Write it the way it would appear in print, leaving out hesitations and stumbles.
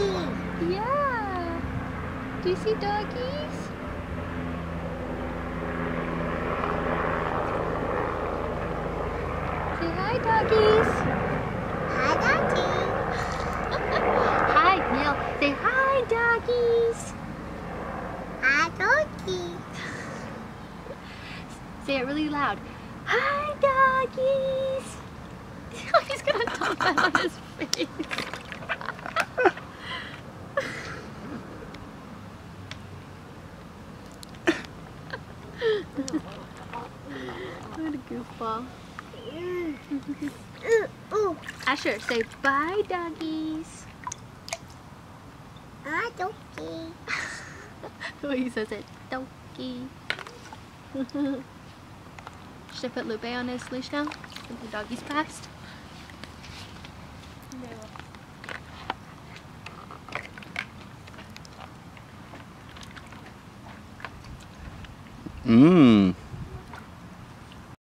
doggy. Yeah. Do you see doggies? Say hi, doggies. Hi, doggy. Hi, Neil. Say hi, doggies. Hi, doggy. Say it really loud. Hi, doggies. He's gonna dump that on his face. What a goofball. Ooh. Asher, say bye, doggies. Hi, doggy. The way he says it, doggy. Should I put Lupe on his leash now? Since the doggies passed? Mmm.